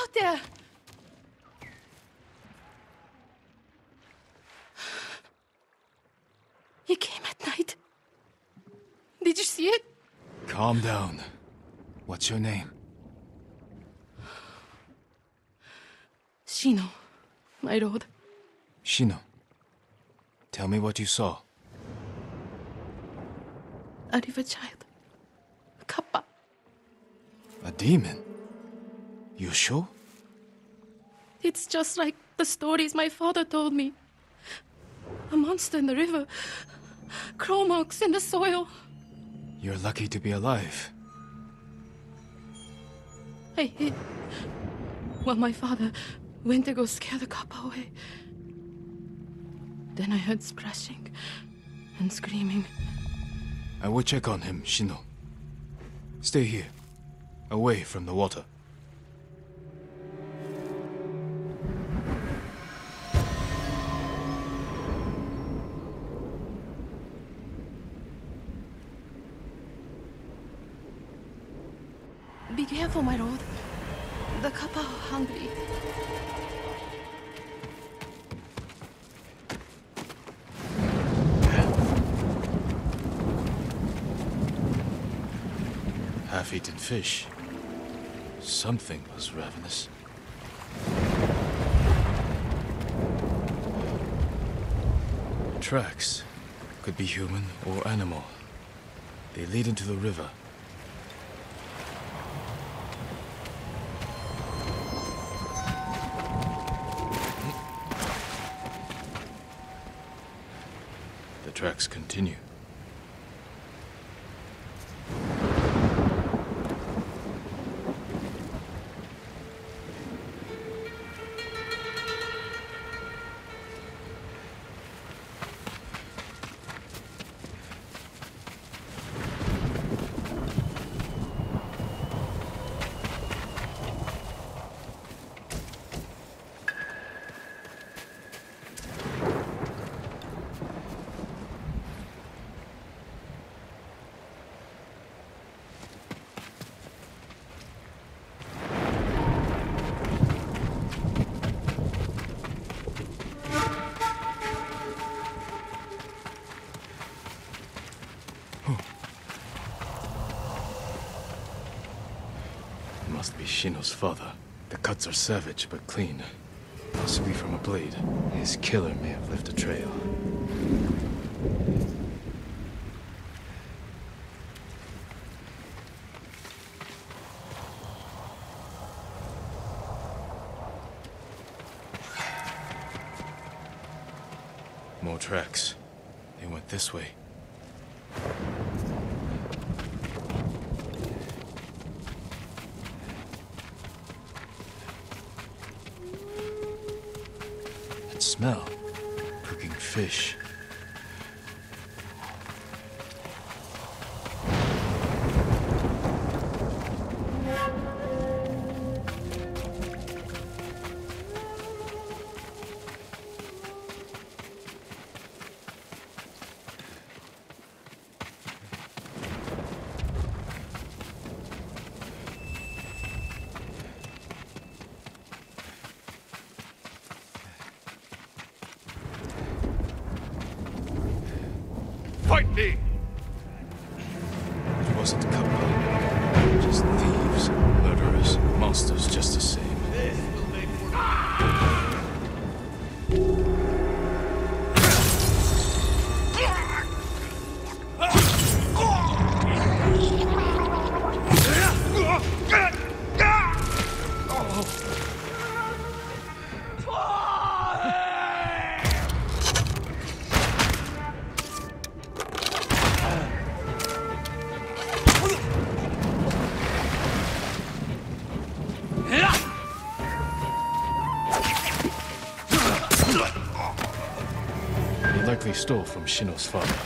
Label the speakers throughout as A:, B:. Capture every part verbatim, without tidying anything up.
A: out there! He came at night. Did you see it?
B: Calm down. What's your name?
A: Shino, my lord.
B: Shino. Tell me what you saw.
A: A river child. Kappa.
B: A demon? You sure?
A: It's just like the stories my father told me. A monster in the river. Claw marks in the soil.
B: You're lucky to be alive.
A: I hid while my father went to go scare the Kappa away. Then I heard splashing and screaming.
B: I will check on him, Shino. Stay here, away from the water.
A: Be careful, my lord. The Kappa are hungry.
B: Half-eaten fish. Something was ravenous. Tracks. Could be human or animal. They lead into the river. The tracks continue. Must be Shino's father. The cuts are savage but clean. Possibly from a blade. His killer may have left a trail. More tracks. They went this way. Smell. Cooking fish.
C: Fight me!
B: It wasn't Kappa. Just thieves, murderers, monsters just the same.
C: This will make for...
B: He likely stole from Shino's father.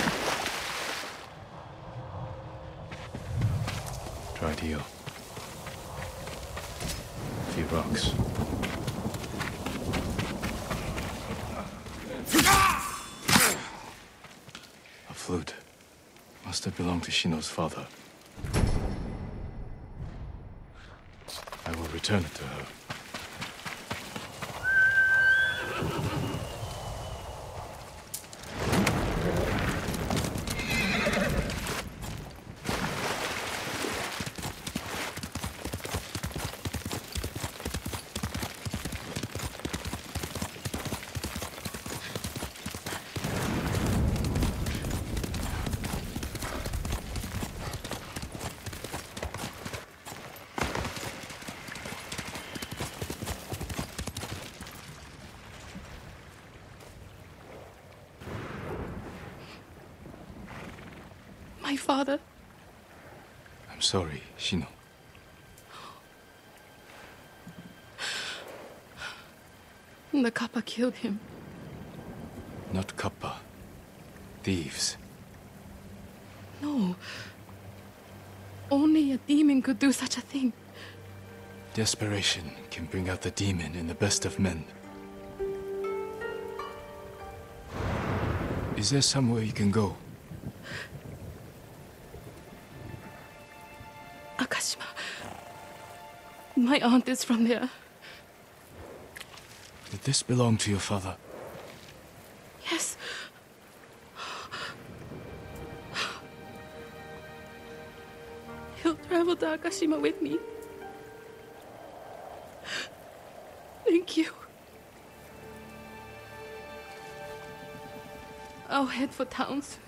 B: Tried heal. A few rocks. A flute. Must have belonged to Shino's father. I will return. return it to her.
A: My father.
B: I'm sorry, Shino.
A: The Kappa killed him.
B: Not Kappa. Thieves.
A: No. Only a demon could do such a thing.
B: Desperation can bring out the demon in the best of men. Is there somewhere you can go?
A: Akashima. My aunt is from there.
B: Did this belong to your father?
A: Yes. He'll travel to Akashima with me. Thank you. I'll head for town soon.